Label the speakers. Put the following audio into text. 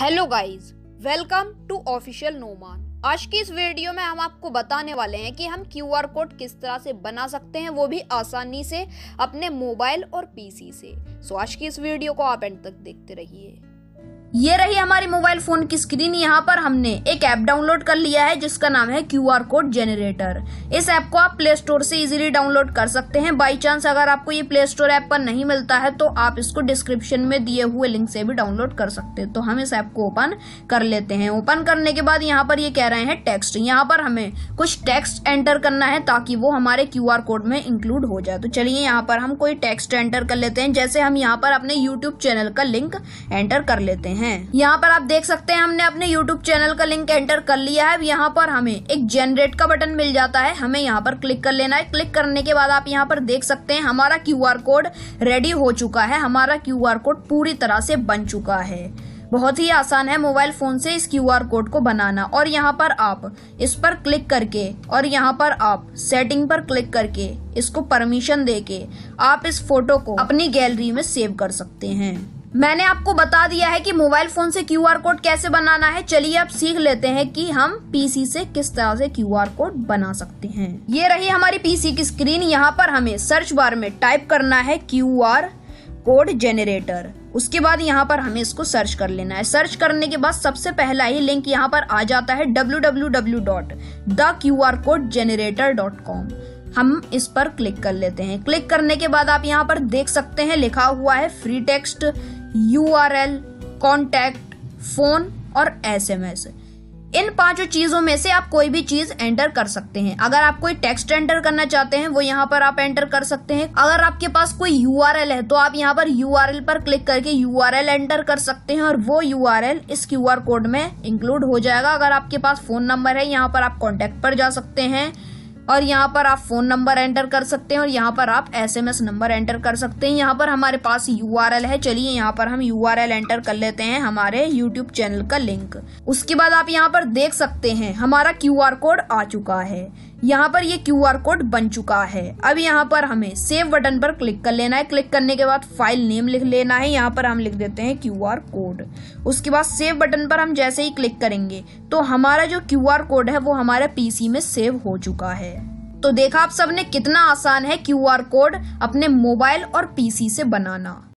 Speaker 1: Hello guys, welcome to official Noman. आज की इस वीडियो में हम आपको बताने वाले हैं कि हम क्यूआर कोड किस तरह से बना सकते हैं, वो भी आसानी से अपने मोबाइल और पीसी से। सो आज की इस वीडियो को आप एंड तक देखते रहिए। ये रही हमारी मोबाइल फोन की स्क्रीन। यहाँ पर हमने एक ऐप डाउनलोड कर लिया है जिसका नाम है क्यूआर कोड जनरेटर। इस ऐप को आप प्ले स्टोर से इजीली डाउनलोड कर सकते हैं। बाई चांस अगर आपको ये प्ले स्टोर ऐप पर नहीं मिलता है तो आप इसको डिस्क्रिप्शन में दिए हुए लिंक से भी डाउनलोड कर सकते हैं। तो हम इस ऐप को ओपन कर लेते हैं। ओपन करने के बाद यहाँ पर ये कह रहे हैं टेक्स्ट। यहाँ पर हमें कुछ टेक्स्ट एंटर करना है ताकि वो हमारे क्यूआर कोड में इंक्लूड हो जाए। तो चलिए यहाँ पर हम कोई टेक्स्ट एंटर कर लेते हैं। जैसे हम यहाँ पर अपने यूट्यूब चैनल का लिंक एंटर कर लेते हैं। यहाँ पर आप देख सकते हैं हमने अपने YouTube चैनल का लिंक एंटर कर लिया है। यहाँ पर हमें एक जनरेट का बटन मिल जाता है, हमें यहाँ पर क्लिक कर लेना है। क्लिक करने के बाद आप यहाँ पर देख सकते हैं हमारा क्यूआर कोड रेडी हो चुका है। हमारा क्यूआर कोड पूरी तरह से बन चुका है। बहुत ही आसान है मोबाइल फोन से इस क्यूआर कोड को बनाना। और यहाँ पर आप इस पर क्लिक करके और यहाँ पर आप सेटिंग पर क्लिक करके इसको परमिशन देके आप इस फोटो को अपनी गैलरी में सेव कर सकते हैं। मैंने आपको बता दिया है कि मोबाइल फोन से क्यूआर कोड कैसे बनाना है। चलिए अब सीख लेते हैं कि हम पीसी से किस तरह से क्यूआर कोड बना सकते हैं। ये रही हमारी पीसी की स्क्रीन। यहाँ पर हमें सर्च बार में टाइप करना है क्यूआर कोड जनरेटर। उसके बाद यहाँ पर हमें इसको सर्च कर लेना है। सर्च करने के बाद सबसे पहला ही लिंक यहाँ पर आ जाता है www.theqrcodegenerator.com। हम इस पर क्लिक कर लेते हैं। क्लिक करने के बाद आप यहाँ पर देख सकते हैं लिखा हुआ है free text, URL, contact, phone और SMS। इन पांचों चीजों में से आप कोई भी चीज एंटर कर सकते हैं। अगर आप कोई टेक्स्ट एंटर करना चाहते हैं वो यहाँ पर आप एंटर कर सकते हैं। अगर आपके पास कोई URL है तो आप यहाँ पर URL पर क्लिक करके URL एंटर कर सकते हैं और वो URL इस क्यूआर कोड में इंक्लूड हो जाएगा। अगर आपके पास फोन नंबर है यहाँ पर आप कॉन्टैक्ट पर जा सकते हैं और यहाँ पर आप फोन नंबर एंटर कर सकते हैं और यहाँ पर आप SMS नंबर एंटर कर सकते हैं। यहाँ पर हमारे पास URL है। चलिए यहाँ पर हम URL एंटर कर लेते हैं, हमारे YouTube चैनल का लिंक। उसके बाद आप यहाँ पर देख सकते हैं हमारा क्यूआर कोड आ चुका है। यहाँ पर ये क्यूआर कोड बन चुका है। अब यहाँ पर हमें सेव बटन पर क्लिक कर लेना है। क्लिक करने के बाद फाइल नेम लिख लेना है। यहाँ पर हम लिख देते हैं क्यूआर कोड। उसके बाद सेव बटन पर हम जैसे ही क्लिक करेंगे तो हमारा जो क्यूआर कोड है वो हमारे पीसी में सेव हो चुका है। तो देखा आप सबने कितना आसान है क्यूआर कोड अपने मोबाइल और पीसी से बनाना।